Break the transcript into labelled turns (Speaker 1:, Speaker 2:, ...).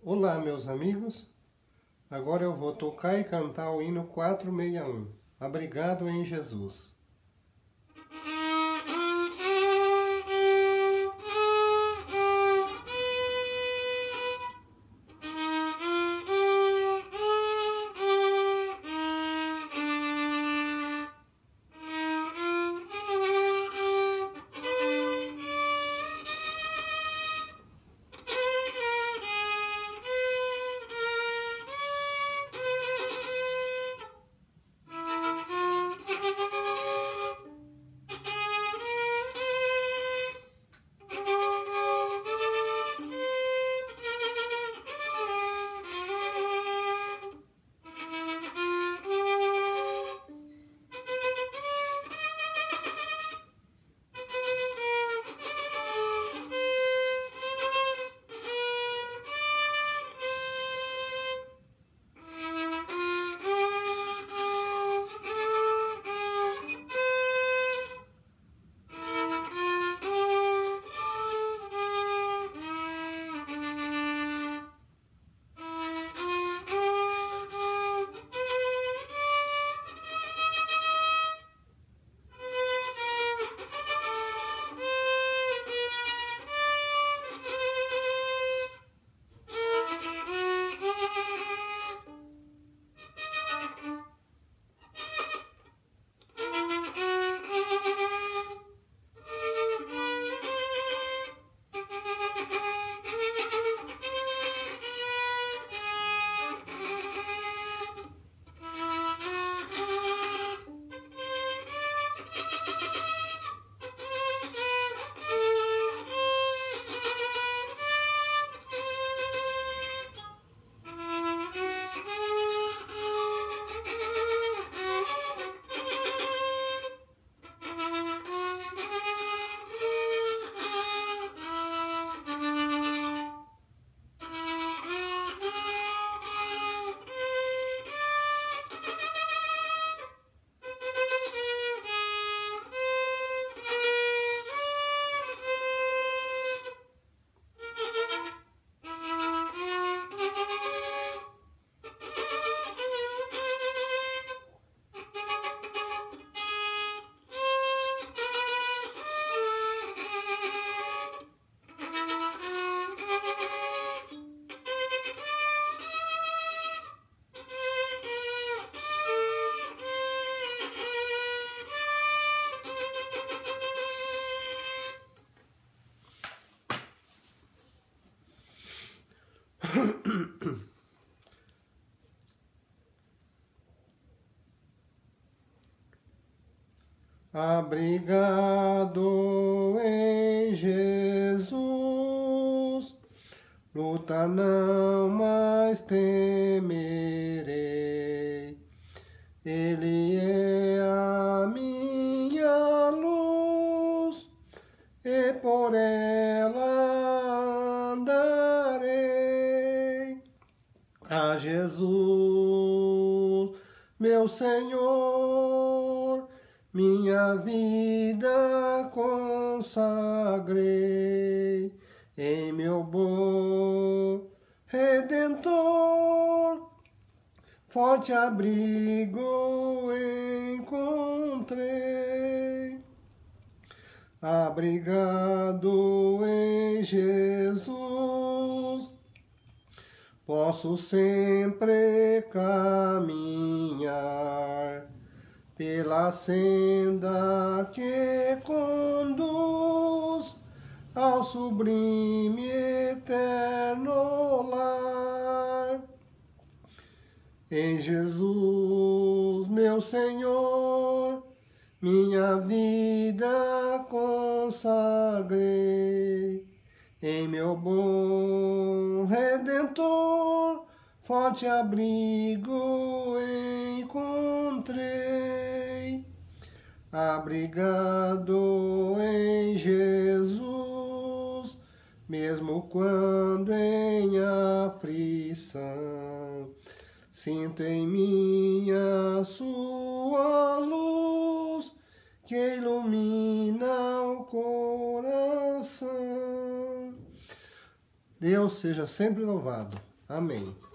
Speaker 1: Olá, meus amigos. Agora eu vou tocar e cantar o hino 461. Abrigado em Jesus. Abrigado em Jesus, luta não mais temerei. Ele é a minha luz, e por ela andarei. A Jesus, meu Senhor, minha vida consagrei, em meu bom Redentor, forte abrigo encontrei. Abrigado em Jesus, posso sempre caminhar pela senda que conduz ao sublime eterno lar. Em Jesus, meu Senhor, minha vida consagrei, em meu bom Redentor, forte abrigo encontrei. Abrigado em Jesus, mesmo quando em aflição, sinto em mim a sua luz, que ilumina o coração. Deus seja sempre louvado. Amém.